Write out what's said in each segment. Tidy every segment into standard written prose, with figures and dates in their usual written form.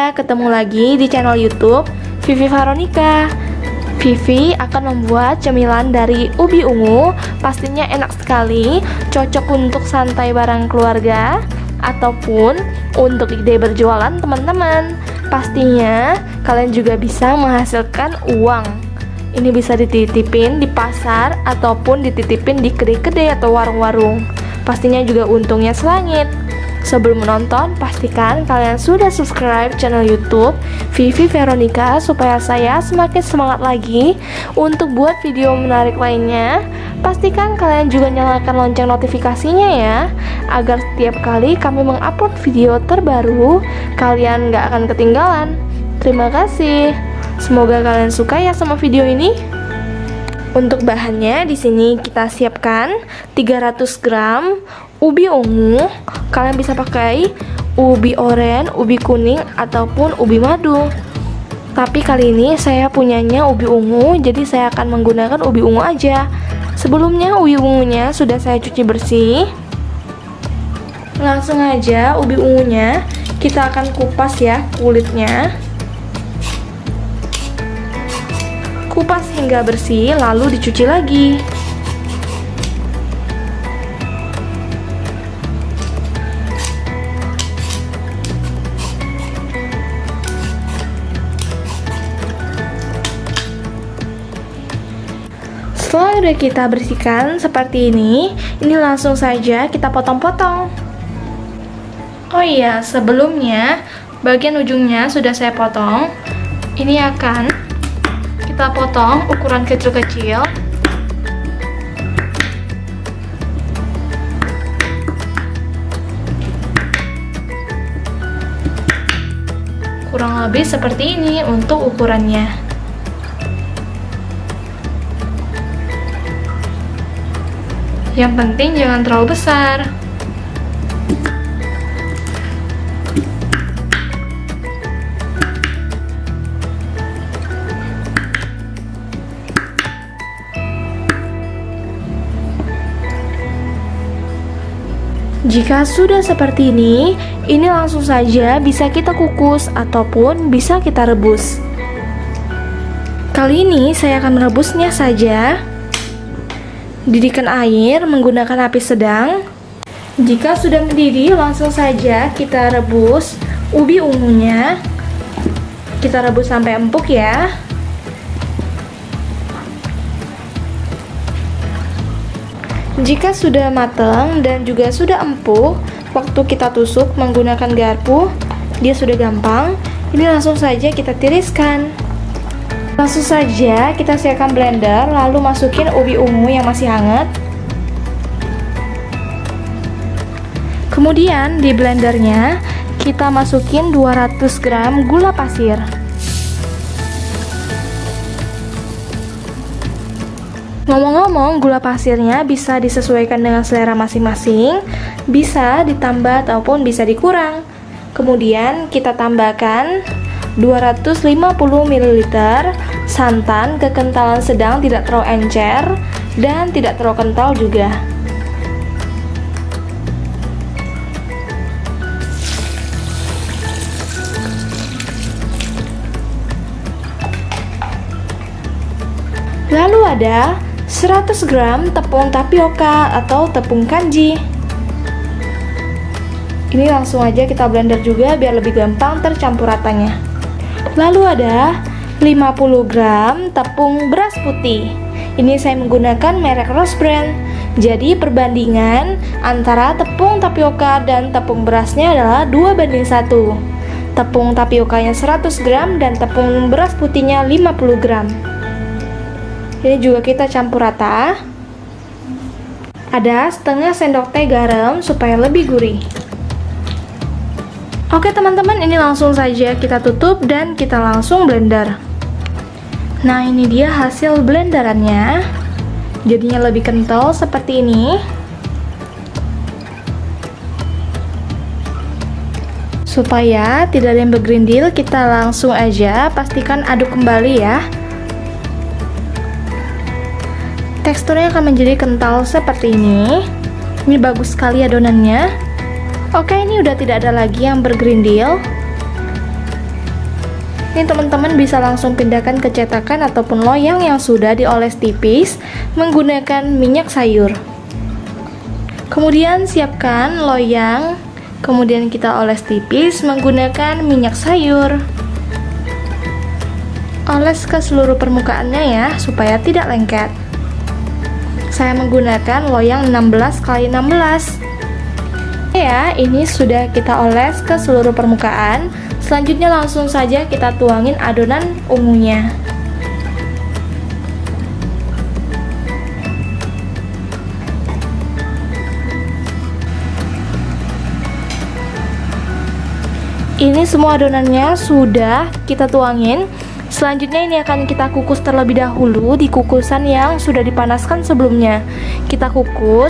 semuanya, ketemu lagi di channel YouTube Vivi Veronica. Vivi akan membuat cemilan dari ubi ungu. Pastinya enak sekali, cocok untuk santai bareng keluarga ataupun untuk ide berjualan teman-teman. Pastinya kalian juga bisa menghasilkan uang. Ini bisa dititipin di pasar ataupun dititipin di kedai-kedai atau warung-warung. Pastinya juga untungnya selangit. Sebelum menonton, pastikan kalian sudah subscribe channel YouTube Vivi Veronica supaya saya semakin semangat lagi untuk buat video menarik lainnya. Pastikan kalian juga nyalakan lonceng notifikasinya ya, agar setiap kali kami mengupload video terbaru, kalian gak akan ketinggalan. Terima kasih. Semoga kalian suka ya sama video ini. Untuk bahannya di sini kita siapkan 300 gram ubi ungu. Kalian bisa pakai ubi oren, ubi kuning ataupun ubi madu. Tapi kali ini saya punyanya ubi ungu, jadi saya akan menggunakan ubi ungu aja. Sebelumnya ubi ungunya sudah saya cuci bersih. Langsung aja ubi ungunya kita akan kupas ya kulitnya. Kupas hingga bersih, lalu dicuci lagi. Setelah udah kita bersihkan seperti ini langsung saja kita potong-potong. Oh iya, sebelumnya bagian ujungnya sudah saya potong. Ini akan kita potong ukuran kecil-kecil. Kurang lebih seperti ini untuk ukurannya. Yang penting jangan terlalu besar. Jika sudah seperti ini langsung saja bisa kita kukus ataupun bisa kita rebus. Kali ini saya akan merebusnya saja. Didihkan air menggunakan api sedang. Jika sudah mendidih, langsung saja kita rebus ubi ungunya. Kita rebus sampai empuk ya. Jika sudah matang dan juga sudah empuk, waktu kita tusuk menggunakan garpu, dia sudah gampang. Ini langsung saja kita tiriskan. Langsung saja kita siapkan blender, lalu masukin ubi ungu yang masih hangat. Kemudian di blendernya kita masukin 200 gram gula pasir. Ngomong-ngomong, gula pasirnya bisa disesuaikan dengan selera masing-masing, bisa ditambah ataupun bisa dikurang. Kemudian kita tambahkan 250 ml santan kekentalan sedang, tidak terlalu encer dan tidak terlalu kental juga. Lalu ada 100 gram tepung tapioka atau tepung kanji. Ini langsung aja kita blender juga biar lebih gampang tercampur ratanya. Lalu ada 50 gram tepung beras putih. Ini saya menggunakan merek Rose Brand. Jadi perbandingan antara tepung tapioka dan tepung berasnya adalah 2:1. Tepung tapiokanya 100 gram dan tepung beras putihnya 50 gram. Ini juga kita campur rata. Ada setengah sendok teh garam supaya lebih gurih. Oke teman-teman, ini langsung saja kita tutup dan kita langsung blender. Nah, ini dia hasil blenderannya. Jadinya lebih kental seperti ini. Supaya tidak ada yang bergerindil, kita langsung aja pastikan aduk kembali ya. Teksturnya akan menjadi kental seperti ini. Ini bagus sekali adonannya. Oke, ini udah tidak ada lagi yang bergerindil. Ini teman-teman bisa langsung pindahkan ke cetakan ataupun loyang yang sudah dioles tipis menggunakan minyak sayur. Kemudian siapkan loyang, kemudian kita oles tipis menggunakan minyak sayur. Oles ke seluruh permukaannya ya, supaya tidak lengket. Saya menggunakan loyang 16x16. Ya, ini sudah kita oles ke seluruh permukaan. Selanjutnya langsung saja kita tuangin adonan ungunya. Ini semua adonannya sudah kita tuangin. Selanjutnya ini akan kita kukus terlebih dahulu di kukusan yang sudah dipanaskan sebelumnya. Kita kukus.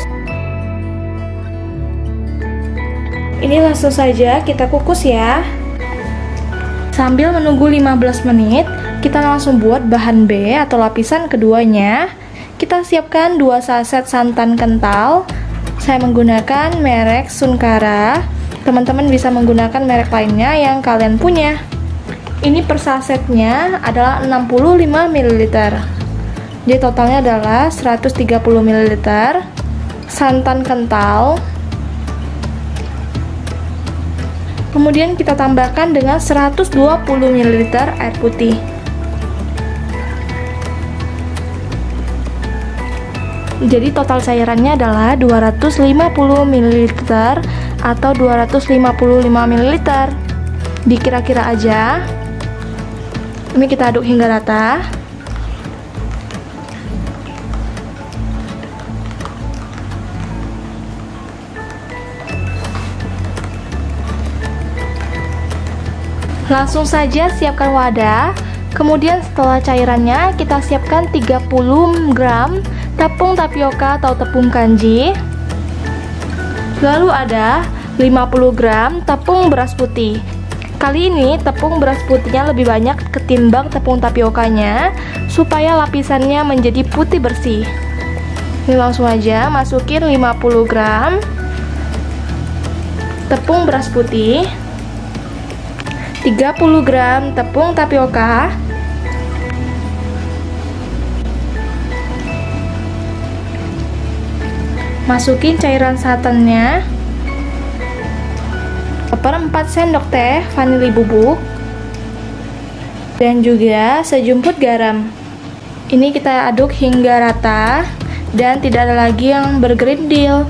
Ini langsung saja kita kukus ya. Sambil menunggu 15 menit, kita langsung buat bahan B atau lapisan keduanya. Kita siapkan 2 saset santan kental. Saya menggunakan merek Sunkara. Teman-teman bisa menggunakan merek lainnya yang kalian punya. Ini per sasetnya adalah 65 ml. Jadi totalnya adalah 130 ml santan kental. Kemudian kita tambahkan dengan 120 ml air putih. Jadi total cairannya adalah 250 ml atau 255 ml. Dikira-kira aja. Ini kita aduk hingga rata. Langsung saja siapkan wadah. Kemudian setelah cairannya kita siapkan 30 gram tepung tapioka atau tepung kanji. Lalu ada 50 gram tepung beras putih. Kali ini tepung beras putihnya lebih banyak ketimbang tepung tapiokanya supaya lapisannya menjadi putih bersih. Ini langsung aja masukin 50 gram tepung beras putih, 30 gram tepung tapioka, masukin cairan santannya, 1/4 sendok teh vanili bubuk, dan juga sejumput garam. Ini kita aduk hingga rata dan tidak ada lagi yang bergerindil.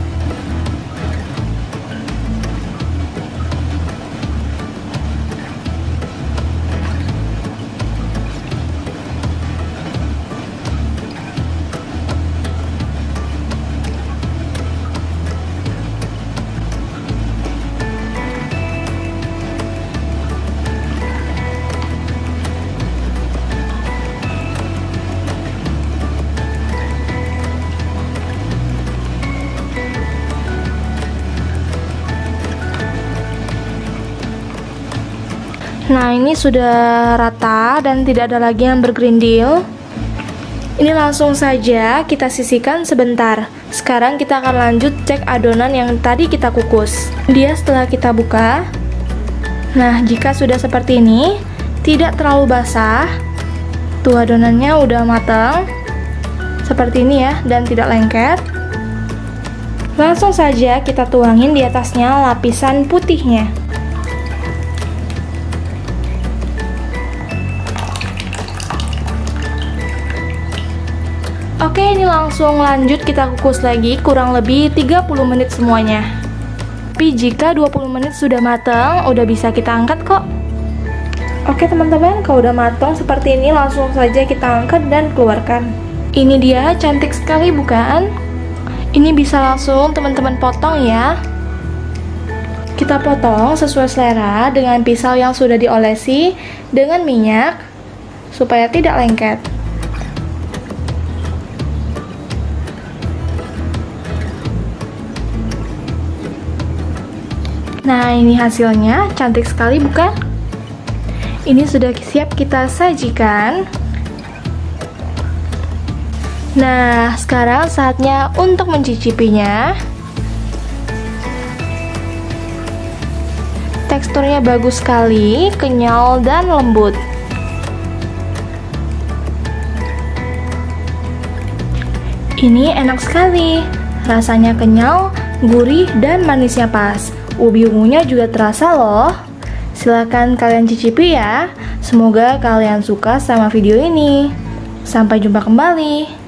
Nah, ini sudah rata dan tidak ada lagi yang bergerindil. Ini langsung saja kita sisihkan sebentar. Sekarang kita akan lanjut cek adonan yang tadi kita kukus. Dia setelah kita buka. Nah, jika sudah seperti ini, tidak terlalu basah. Tuh adonannya udah matang. Seperti ini ya, dan tidak lengket. Langsung saja kita tuangin di atasnya lapisan putihnya. Oke, ini langsung lanjut kita kukus lagi kurang lebih 30 menit semuanya. Tapi jika 20 menit sudah matang, udah bisa kita angkat kok. Oke teman-teman, kalau udah matang seperti ini langsung saja kita angkat dan keluarkan. Ini dia, cantik sekali bukan? Ini bisa langsung teman-teman potong ya. Kita potong sesuai selera dengan pisau yang sudah diolesi dengan minyak supaya tidak lengket. Nah, ini hasilnya, cantik sekali bukan? Ini sudah siap kita sajikan. Nah, sekarang saatnya untuk mencicipinya. teksturnya bagus sekali, kenyal dan lembut. Ini enak sekali, rasanya kenyal, gurih, dan manisnya pas. Ubi ungunya juga terasa loh. Silahkan kalian cicipi ya. Semoga kalian suka sama video ini. Sampai jumpa kembali.